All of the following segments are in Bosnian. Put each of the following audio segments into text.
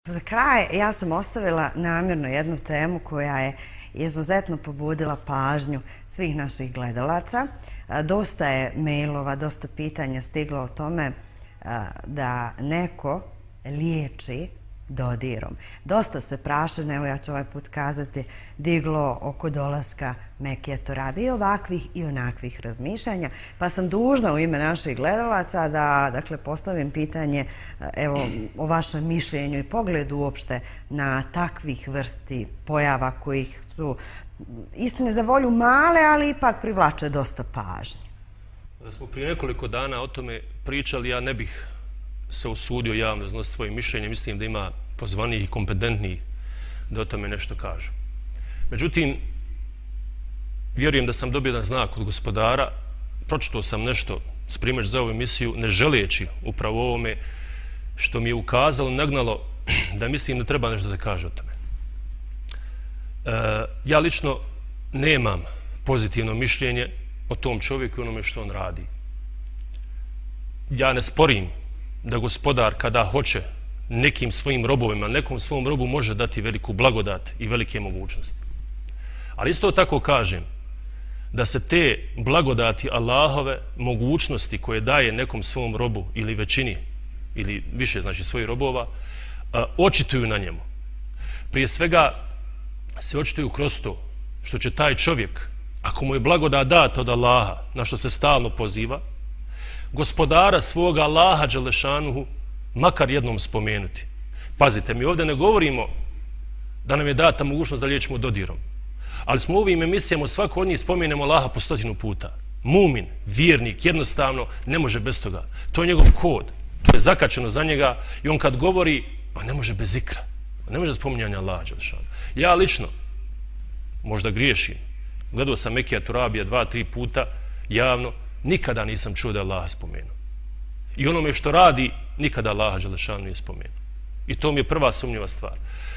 Za kraj ja sam ostavila namjerno jednu temu koja je izuzetno pobudila pažnju svih naših gledalaca. Dosta je mailova, dosta pitanja stiglo o tome da neko liječi dodirom. Dosta se prašine, evo ja ću ovaj put kazati, diglo oko dolaska Mekije Torabi i ovakvih i onakvih razmišljanja. Pa sam dužna u ime naših gledalaca da postavim pitanje o vašem mišljenju i pogledu uopšte na takvih vrsti pojava kojih su istine za volju male, ali ipak privlače dosta pažnje. Da smo prije nekoliko dana o tome pričali, ja ne bih se usudio javno iznositi svoje mišljenje. Mislim da ima pozvanijih i kompetentnijih da o tome nešto kažu. Međutim, vjerujem da sam dobio jedan znak od gospodara. Pročitao sam nešto s primjer za ovu emisiju, ne želeći upravo ovome što mi je ukazalo, nagnalo da mislim da treba nešto da se kaže o tome. Ja lično nemam pozitivno mišljenje o tom čovjeku i onome što on radi. Ja ne sporim da gospodar kada hoće nekim svojim robovima, nekom svom robu može dati veliku blagodat i velike mogućnosti. Ali isto tako kažem da se te blagodati Allahove mogućnosti koje daje nekom svom robu ili većini ili više znači svojih robova očituju na njemu. Prije svega se očituju kroz to što će taj čovjek, ako mu je blagodat data od Allaha, na što se stalno poziva, gospodara svoga Allaha Đelešanuhu makar jednom spomenuti. Pazite, mi ovdje ne govorimo da nam je data mogućnost da liječimo dodirom, ali smo u ovim emisijama svako od njih spomenemo Allaha po 100 puta. Mumin, vjernik, jednostavno ne može bez toga. To je njegov kod, to je zakačeno za njega i on kad govori, pa ne može bez zikra, ne može spominjanja Allaha Đelešanuhu. Ja lično, možda griješim, gledao sam Mekija Turabija 2-3 puta javno, nikada nisam čuo da je Allaha spomenuo. I onome što radi, nikada Allaha Đelešanu nije spomenuo. I to mi je prva sumnjiva stvar.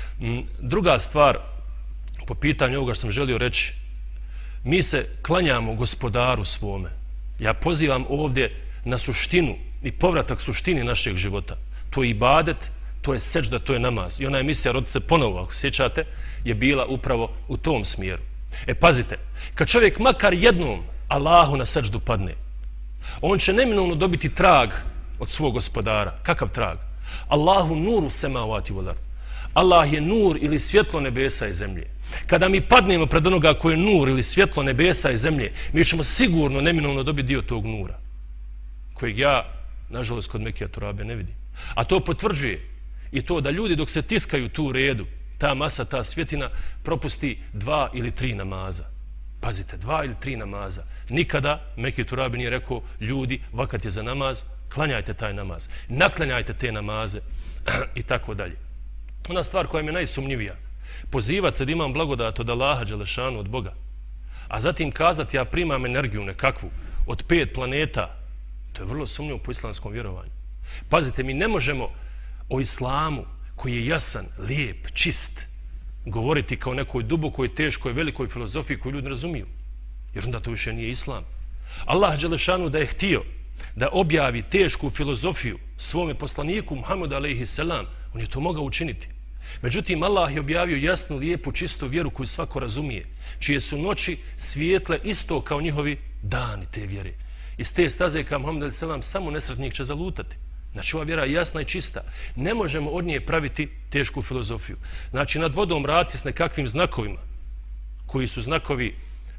Druga stvar, po pitanju ovoga što sam želio reći, mi se klanjamo gospodaru svome. Ja pozivam ovdje na suštinu i povratak suštini našeg života. To je ibadet, to je seđda, to je namaz. I ona emisija Rodite se ponovo, ako sjećate, je bila upravo u tom smjeru. Pazite, kad čovjek makar jednom Allahu na seđdu padne, on će neminovno dobiti trag od svog gospodara. Kakav trag? Allahu nuru semavati wal ard. Allah je nur ili svjetlo nebesa i zemlje. Kada mi padnemo pred onoga koji je nur ili svjetlo nebesa i zemlje, mi ćemo sigurno neminovno dobiti dio tog nura, kojeg ja, nažalost, kod Mekija Turabija ne vidim. A to potvrđuje i to da ljudi dok se tiskaju tu u redu, ta masa, ta svjetina, propusti 2 ili 3 namaza. Pazite, 2 ili 3 namaza. Nikada Mekija Turabija nije rekao, ljudi, vakat je za namaz, klanjajte taj namaz, naklanjajte te namaze i tako dalje. Ona stvar koja mi je najsumnjivija, pozivati se da imam blagodat od Allaha Đelešanu, od Boga, a zatim kazati ja primam energiju nekakvu od 5 planeta, to je vrlo sumnjivo po islamskom vjerovanju. Pazite, mi ne možemo o islamu koji je jasan, lijep, čist, govoriti kao nekoj dubokoj, teškoj, velikoj filozofiji koju ljudi ne razumiju. Jer onda to više nije islam. Allah Đelešanu da je htio da objavi tešku filozofiju svome poslaniku Muhammedu alejhi selam, on je to mogao učiniti. Međutim, Allah je objavio jasnu, lijepu, čistu vjeru koju svako razumije, čije su noći svijetle isto kao njihovi dani te vjere. Iz te staze kao Muhammed alejhi selam samo nesretnik će zalutati. Znači, ova vjera je jasna i čista. Ne možemo od nje praviti tešku filozofiju. Znači, nad vodom rati s nekakvim znakovima, koji su znakovi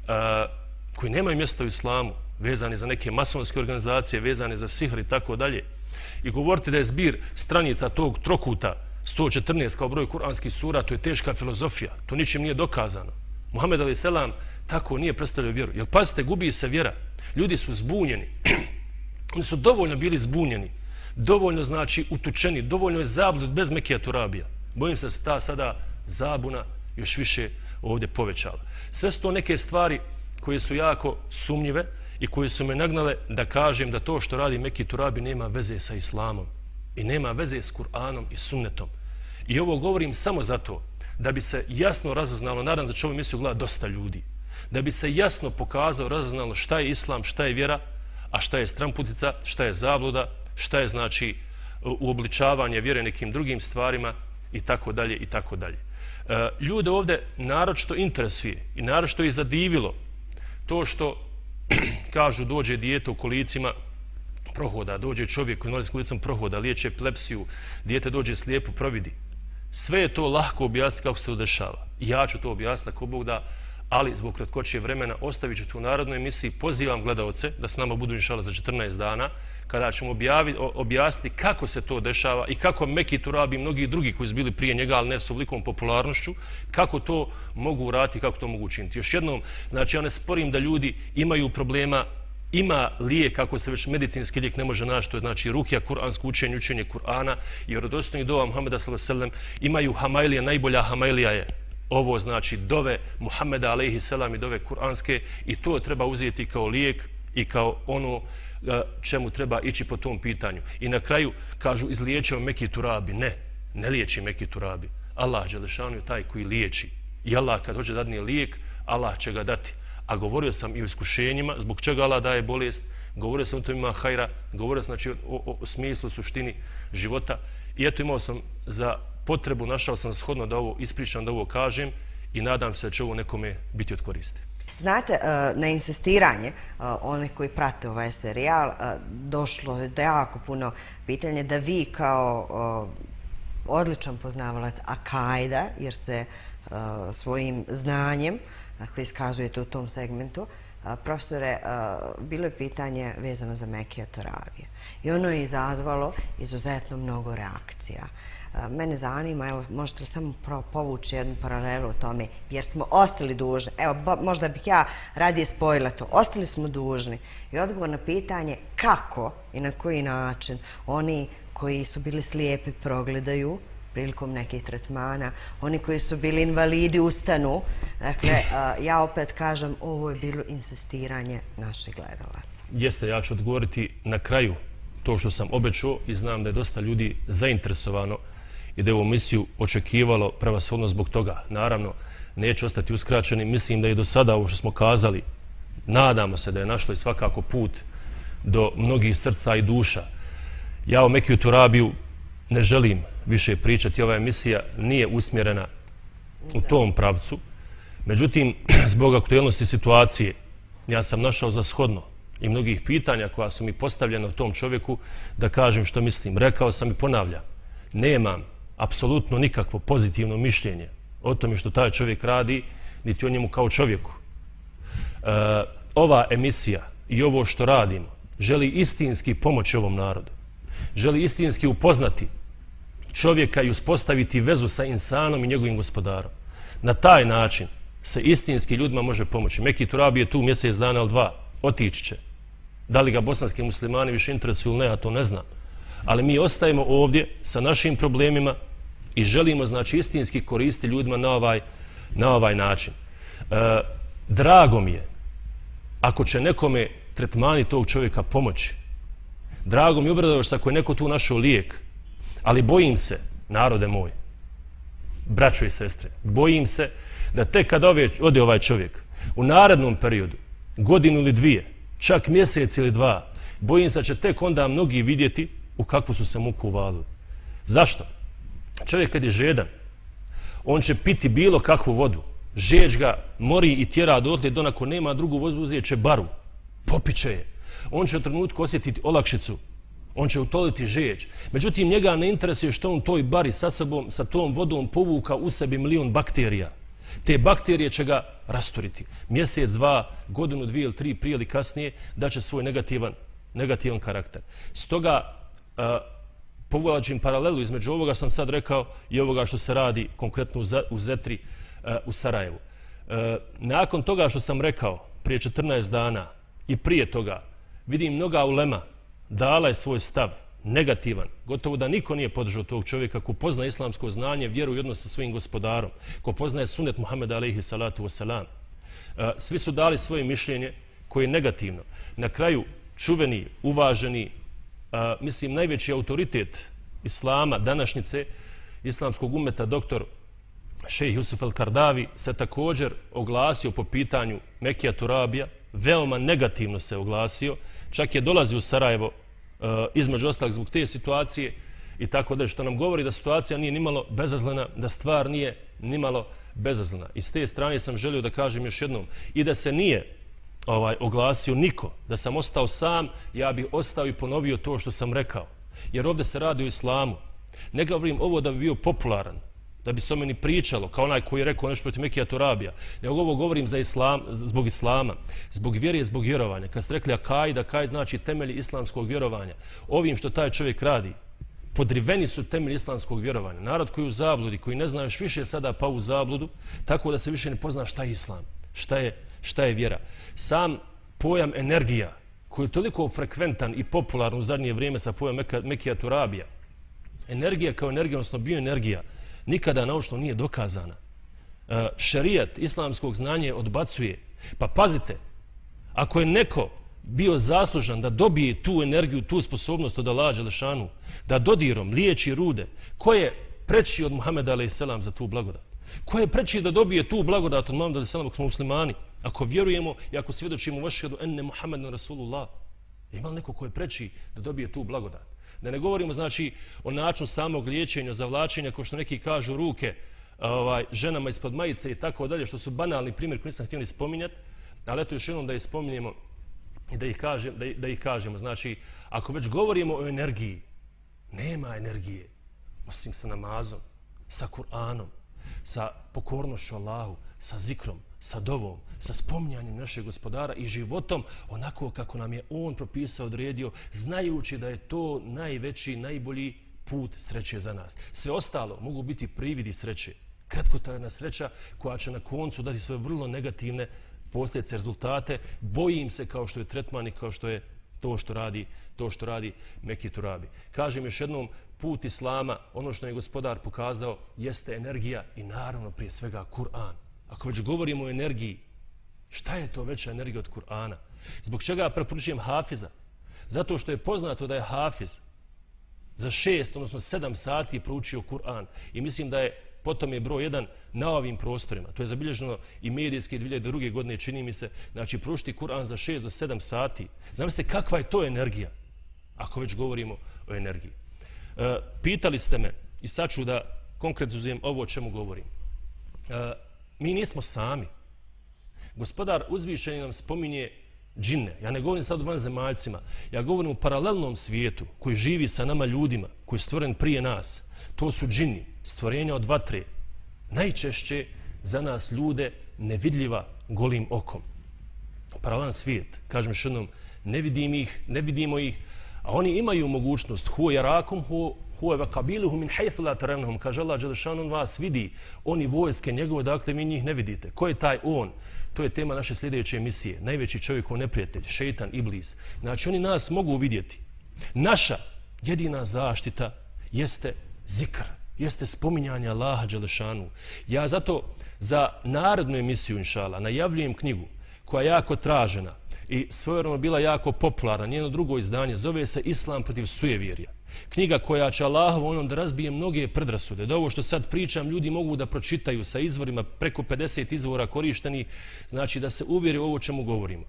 koji nemaju mjesta u islamu, vezani za neke masonske organizacije, vezani za sihr i tako dalje. I govoriti da je zbir stranica tog trokuta 114 kao broj kuranskih sura, to je teška filozofija. To ničim nije dokazano. Muhammed alejhi selam tako nije predstavljao vjeru. Jer pazite, gubi se vjera. Ljudi su zbunjeni. Oni su dovoljno bili zbunjeni. Dovoljno znači utučeni, dovoljno je zablud bez Mekija Turabija. Bojim se da se ta sada zabuna još više ovdje povećala. Sve su to neke stvari koje su jako sumnjive i koje su me nagnale da kažem da to što radi Mekija Turabija nema veze sa islamom i nema veze s Kur'anom i sunnetom. I ovo govorim samo zato da bi se jasno razaznalo, nadam da će ovu emisiju gleda dosta ljudi, da bi se jasno pokazalo, razaznalo šta je islam, šta je vjera, a šta je stramputica, šta je zabluda, šta je znači uobličavanje vjere nekim drugim stvarima i tako dalje i tako dalje. Ljude ovdje naročito interesuje i naročito ih zadivilo to što kažu dođe dijete u kolicima prohoda, dođe čovjek u invalidskim kolicima prohoda, liječi epilepsiju, dijete dođe slijepo, providi. Sve je to lako objasniti kako se to dešava. Ja ću to objasniti ako Bog da, ali zbog kratkoće vremena ostavit ću to u narodnoj emisiji. Pozivam gledalce da s nama budu inšallah za 14 dana kada ćemo objasniti kako se to dešava i kako Meki Turabi i mnogi drugi koji su bili prije njega, ali ne s ovolikom popularnošću, kako to mogu uraditi i kako to mogu učiniti. Još jednom, znači ja ne sporim da ljudi imaju problema, ima lijek, ako se već medicinski lijek ne može naći, to je znači rukija, kuransko učenje, učenje Kur'ana i vjerodostojni dova Muhameda sallallahu alejhi ve sellem. Imaju hamajlija, najbolja hamajlija je ovo, znači dove Muhameda alejhi selam i dove kuranske, i to treba uzeti kao lijek i kao ono čemu treba ići po tom pitanju. I na kraju kažu izliječio Meki Turabi. Ne liječi Meki Turabi. Allah dželešanu je taj koji liječi. I Allah kad hoće dadne lijek, Allah će ga dati. A govorio sam i o iskušenjima, zbog čega Allah daje bolest, govorio sam o tom ima hajra, govorio sam znači o smislu, suštini života. I eto imao sam za potrebu, našao sam shodno da ovo ispričam, da ovo kažem i nadam se da će ovo nekome biti od koriste. Znate, na insistiranje onih koji prate ovaj serijal došlo je da jako puno pitanje da vi kao odličan poznavalac akajda, jer se svojim znanjem iskazujete u tom segmentu, profesore, bilo je pitanje vezano za Mekija Turabija i ono je izazvalo izuzetno mnogo reakcija. Mene zanima, evo, možete li samo povući jednu paralelu o tome, jer smo ostali dužni, evo, možda bih ja radije spojila to, ostali smo dužni. I odgovor na pitanje kako i na koji način oni koji su bili slijepi progledaju prilikom nekih tretmana, oni koji su bili invalidi ustanu. Dakle, ja opet kažem, ovo je bilo insistiranje naših gledalaca. Jeste, ja ću odgovoriti na kraju to što sam obećao i znam da je dosta ljudi zainteresovano i da je ovu emisiju očekivalo prevashodno zbog toga. Naravno, neće ostati uskraćeni. Mislim da je do sada ovo što smo kazali, nadamo se da je našlo i svakako put do mnogih srca i duša. Ja o Mekiju Turabiju ne želim više pričati. Ova emisija nije usmjerena u tom pravcu. Međutim, zbog aktuelnosti situacije, ja sam našao za shodno i mnogih pitanja koja su mi postavljena o tom čovjeku da kažem što mislim. Rekao sam i ponavljam, nemam apsolutno nikakvo pozitivno mišljenje o tome što taj čovjek radi, niti o njemu kao čovjeku. Ova emisija i ovo što radimo želi istinski pomoći ovom narodu. Želi istinski upoznati čovjeka i uspostaviti vezu sa insanom i njegovim gospodarom. Na taj način se istinski ljudima može pomoći. Meki Turabi je tu mjesec dana ili dva, otići će. Da li ga bosanski muslimani više interesuju ili ne, ja to ne znam. Ali mi ostajemo ovdje sa našim problemima i želimo, znači, istinski koristiti ljudima na ovaj način. Drago mi je ako će nekome tretmani tog čovjeka pomoći. Drago mi je, obradovaš se ako je neko tu našao lijek. Ali bojim se, narode moj, braćo i sestre, bojim se da tek kad ode ovaj čovjek u narednom periodu, godinu ili dvije, čak mjesec ili dva, bojim se da će tek onda mnogi vidjeti u kakvu su se muku uvalili. Zašto? Čovjek kad je žedan, on će piti bilo kakvu vodu. Žeđ ga mori i tjera dotle do onako nema drugu vodu, uzet će baru, popiće je. On će u trenutku osjetiti olakšicu, on će utoliti žeđ. Međutim, njega ne interesuje što on toj bari sa sobom, sa tom vodom povuka u sebi 1.000.000 bakterija. Te bakterije će ga rasturiti. Mjesec, dva, godinu, dvije ili tri prije ili kasnije daće svoj negativan karakter. Stoga povlačim paralelu između ovoga sam sad rekao i ovoga što se radi konkretno u Zetri u Sarajevu. Nakon toga što sam rekao prije 14 dana i prije toga vidim mnoga ulema dala je svoj stav negativan. Gotovo da niko nije podržao tog čovjeka ko pozna islamsko znanje, vjeru i odnos sa svojim gospodarom, ko poznaje sunet Muhameda alejhi salatu wasalam. Svi su dali svoje mišljenje koje je negativno. Na kraju čuveni, uvaženi, mislim najveći autoritet islama današnjice, islamskog umeta, doktor šejh Jusuf el-Kardavi se također oglasio po pitanju Mekija Turabija, veoma negativno se oglasio, čak je dolazio u Sarajevo između ostalog zbog te situacije i tako dalje, što nam govori da situacija nije nimalo bezazlena, da stvar nije nimalo bezazlena. I s te strane sam želio da kažem još jednom, i da se nije oglasio niko, da sam ostao sam, ja bih ostao i ponovio to što sam rekao. Jer ovdje se radi o islamu. Ne govorim ovo da bi bio popularan, da bi se o meni pričalo, kao onaj koji je rekao nešto protiv Mekija Turabija. Nego ovo govorim za islam, zbog islama, zbog vjere i zbog vjerovanja. Kad ste rekli akaid znači temelji islamskog vjerovanja. Ovim što taj čovjek radi, podriveni su temelji islamskog vjerovanja. Narod koji je u zabludi, koji ne zna još više sada pa u zabludu, tako da se više ne pozna šta je islam, šta je vjera. Sam pojam energija, koji je toliko frekventan i popularan u zadnje vrijeme sa pojam Mekija Turabija, energija kao energija, odnosno bioenergija, nikada naučno nije dokazana. Šerijat islamskog znanja odbacuje. Pa pazite, ako je neko bio zaslužan da dobije tu energiju, tu sposobnost od Allaha dželešanu, da dodirom liječi rude, ko je preči od Muhameda a.s. za tu blagodat? Ko je preči da dobije tu blagodat od Muhameda a.s. ako smo muslimani? Ako vjerujemo i ako svjedočimo vašhedu enne Muhammeden Rasulullah, ima li neko ko je preči da dobije tu blagodat? Da ne govorimo znači o načinu samog liječenja, zavlačenja, kao što neki kažu ruke ženama ispod majice i tako dalje, što su banalni primjer koji nisam htio ni spominjati, ali eto još jednom da ih spominjemo i da ih kažemo. Znači, ako već govorimo o energiji, nema energije osim sa namazom, sa Kur'anom, sa pokornošću Allahu, sa zikrom, sa dovom, sa spominjanjem našeg gospodara i životom onako kako nam je on propisao, odredio, znajući da je to najveći, najbolji put sreće za nas. Sve ostalo mogu biti prividi sreće, kratkotrajna sreća koja će na koncu dati svoje vrlo negativne posljedice, rezultate. Bojim se kao što je tretman i kao što je to što radi Meki Turabi. Kažem još jednom, put islama, ono što je gospodar pokazao, jeste energija i naravno prije svega Kur'an. Ako već govorimo o energiji, šta je to veća energija od Kur'ana? Zbog čega preporučujem Hafiza? Zato što je poznato da je Hafiz za 6, odnosno 7 sati proučio Kur'an i mislim da je potom je broj 1 na ovim prostorima. To je zabilježeno i medijski 2002. godine, čini mi se. Znači, proučiti Kur'an za 6 do 7 sati. Zamislite kakva je to energija, ako već govorimo o energiji. Pitali ste me i sad ću da konkretizujem ovo o čemu govorim. Mi nismo sami. Gospodar uzvišeni nam spominje džinne. Ja ne govorim sad o vanzemaljcima. Ja govorim o paralelnom svijetu koji živi sa nama ljudima, koji je stvoren prije nas. To su džini, stvorenja od vatre. Najčešće za nas ljude nevidljiva golim okom. Paralelan svijet. Kažem još jednom, ne vidimo ih, a oni imaju mogućnost huwa yarakum huwa wa qabiluhu min haythu la tarawunhum, kaže Allah dželešanu, on vas vidi, oni vojske njegove, dakle vi njih ne vidite. Ko je taj on? To je tema naše sljedeće emisije. Najveći čovjekov neprijatelj, šejtan, iblis. Znači oni nas mogu vidjeti. Naša jedina zaštita jeste zikr, jeste spominjanje Allaha dželešanu. Ja zato za narednu emisiju, inšala, najavljujem knjigu koja je jako tražena i svojevremeno bila jako popularna. Njeno drugo izdanje zove se Islam protiv sujevjerja. Knjiga koja će Allahovom onom da razbije mnoge predrasude. Da ovo što sad pričam ljudi mogu da pročitaju sa izvorima, preko 50 izvora korišteni, znači da se uvjeri u ovo čemu govorimo.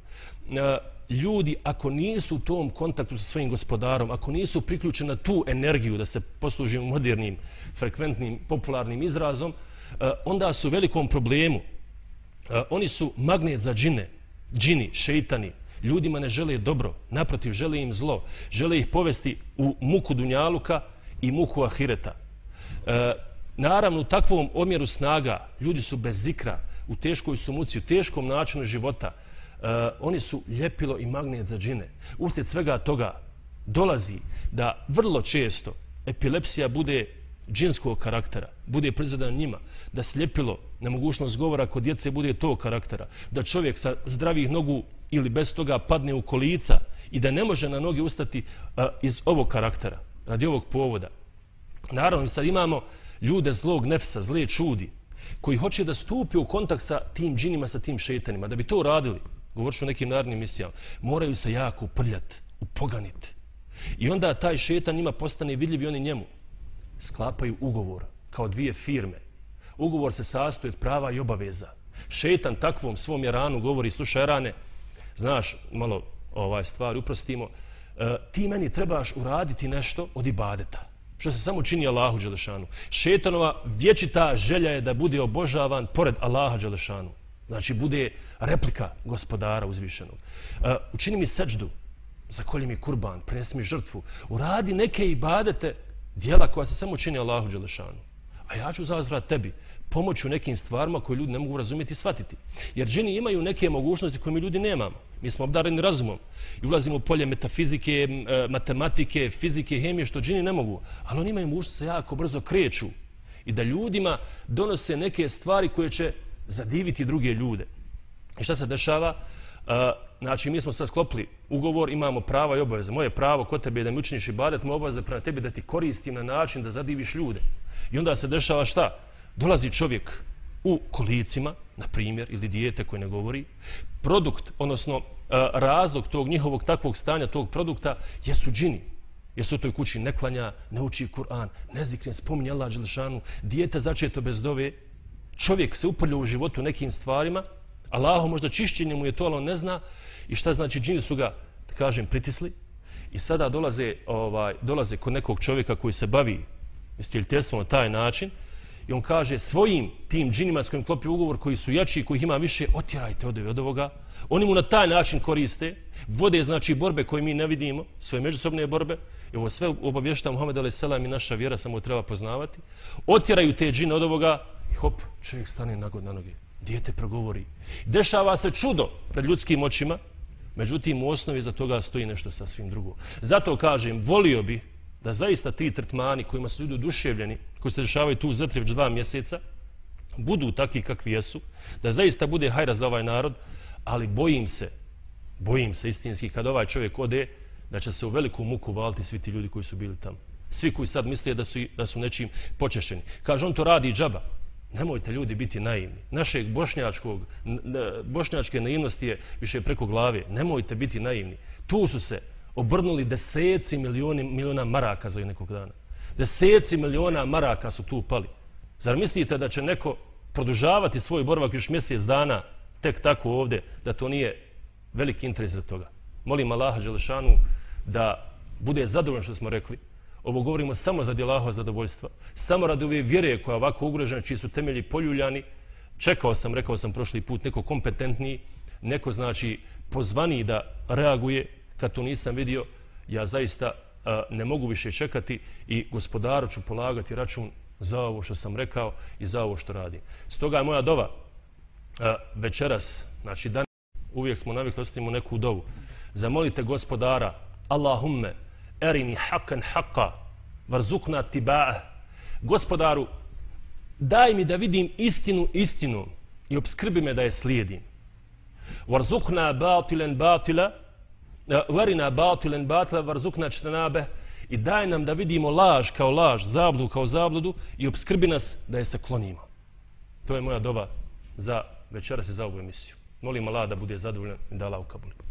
Ljudi ako nisu u tom kontaktu sa svojim gospodarom, ako nisu priključeni na tu energiju, da se poslužimo modernim, frekventnim, popularnim izrazom, onda su u velikom problemu. Oni su magnet za džini, šejtani. Ljudima ne žele dobro, naprotiv, žele im zlo. Žele ih povesti u muku dunjaluka i muku ahireta. Naravno, u takvom omjeru snaga ljudi su bez zikra, u teškoj su muci, u teškom načinu života. Oni su ljepilo i magnet za džine. Uslijed svega toga dolazi da vrlo često epilepsija bude džinskog karaktera, bude proizvedena njima, da sljepilo, nemogućnost govora kod djece bude tog karaktera, da čovjek sa zdravih nogu ili bez toga padne u kolica i da ne može na noge ustati iz ovog karaktera, radi ovog povoda. Naravno, sad imamo ljude zlog nefsa, zle čudi, koji hoće da stupi u kontakt sa tim džinima, sa tim šejtanima. Da bi to uradili, govorit ću o nekim narednim misijama, moraju se jako uprljati, upoganiti. I onda taj šejtan njima postane vidljiv i oni njemu sklapaju ugovor kao dvije firme. Ugovor se sastoji od prava i obaveza. Šejtan takvom svom jaranu govori, slušaj jarane, znaš, malo stvari uprostimo, ti meni trebaš uraditi nešto od ibadeta. što se samo čini Allahu Đelešanu. Šetanova vječita želja je da bude obožavan pored Allaha Đelešanu. Znači, bude replika gospodara uzvišenog. Učini mi seđdu, zakolji mi kurban, prinesi mi žrtvu, uradi neke ibadete, djela koja se samo čini Allahu Đelešanu. A ja ću zauzvrat tebi pomoći u nekim stvarima koje ljudi ne mogu razumjeti i shvatiti. Jer džini imaju neke mogućnosti koje mi ljudi nemamo. Mi smo obdareni razumom i ulazimo u polje metafizike, matematike, fizike, hemije, što džini ne mogu. Ali oni imaju mogućnost da se jako brzo kreću i da ljudima donose neke stvari koje će zadiviti druge ljude. I šta se dešava? Znači, mi smo sad sklopili ugovor, imamo prava i obaveze. Moje pravo kod tebe je da mi učiniš ibadet, moja obaveza prema tebi da ti koristim na način da zadiviš ljude. I onda se dešava šta? Dolazi čovjek u kolicima, na primjer, ili dijete koje ne govori. Produkt, odnosno razlog tog njihovog takvog stanja, tog produkta, jesu džini. Jer se u toj kući ne klanja, ne uči Kur'an, ne zikri, ne spominje Allah Đelešanu, dijete začeto bez dove, čovjek se upalja u životu nekim stvarima, Allahu možda čišćenje mu je to, ali on ne zna. I šta znači, džini su ga, da kažem, pritisli i sada dolaze kod nekog čovjeka koji se bavi istjeljiteljstvom na taj način i on kaže svojim tim džinima s kojim klopi ugovor, koji su jači, kojih ima više, otjerajte od ovoga. Oni mu na taj način koriste, vode znači borbe koje mi ne vidimo, svoje međusobne borbe. I ovo sve obavješta Muhammed a.s. i naša vjera samo treba poznavati. Otjeraju te džine od ovoga i hop, čovjek stane nagod na noge. Dijete progovori. Dešava se čudo pred ljudskim očima, međutim u osnovi za toga stoji nešto sasvim drugo. Zato kažem, volio bi da zaista ti tretmani kojima su ljudi oduševljeni, koji se dešavaju tu u Zetri već 2 mjeseca, budu takvi kakvi jesu, da zaista bude hajra za ovaj narod, ali bojim se istinski kad ovaj čovjek ode, da će se u veliku muku valiti svi ti ljudi koji su bili tamo. Svi koji sad misle da su nečim počešeni. Kaže, on to radi džaba. Nemojte ljudi biti naivni. Našeg bošnjačke naivnosti je više preko glave. Nemojte biti naivni. Tu su se obrnuli deseci miliona maraka za nekog dana. Deseci miliona maraka su tu pali. Zar mislite da će neko produžavati svoj boravak još mjesec dana tek tako ovdje, da to nije veliki interes za toga? Molim Allaha Đelešanu da bude zadovoljan što smo rekli. Ovo govorimo samo za Allahova zadovoljstva, samo radi ove vjere koja je ovako ugrožena, čiji su temelji poljuljani. Rekao sam prošli put, neko kompetentniji, neko znači pozvaniji da reaguje. Kad to nisam vidio, ja zaista ne mogu više čekati i gospodaru ću polagati račun za ovo što sam rekao i za ovo što radim. Stoga je moja dova večeras, znači danas, uvijek smo navikli ostavimo neku dovu. Zamolite gospodara, Allahumme, erini haqqan haqqa, varzukna tiba'ah. Gospodaru, daj mi da vidim istinu istinom i obskrbi me da je slijedim. Varzukna batilan batila, varina batilan batila, varzukna čtanabe. I daj nam da vidimo laž kao laž, zabludu kao zabludu i obskrbi nas da je se klonimo. To je moja dova za večeras i za ovu emisiju. Molim Allah da bude zadovoljan i da Allah ukabuli.